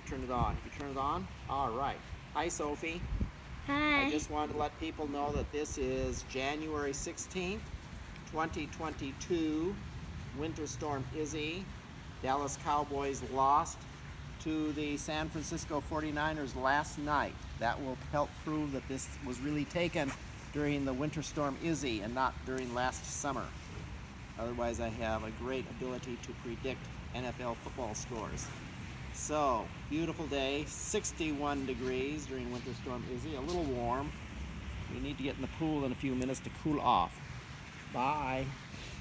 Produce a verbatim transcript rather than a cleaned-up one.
turn it on. You turn it on? All right. Hi, Sophie. Hi. I just wanted to let people know that this is January sixteenth, twenty twenty-two. Winter Storm Izzy. Dallas Cowboys lost to the San Francisco forty-niners last night. That will help prove that this was really taken during the Winter Storm Izzy and not during last summer. Otherwise, I have a great ability to predict N F L football scores. So, beautiful day, sixty-one degrees during Winter Storm Izzy, a little warm. We need to get in the pool in a few minutes to cool off. Bye.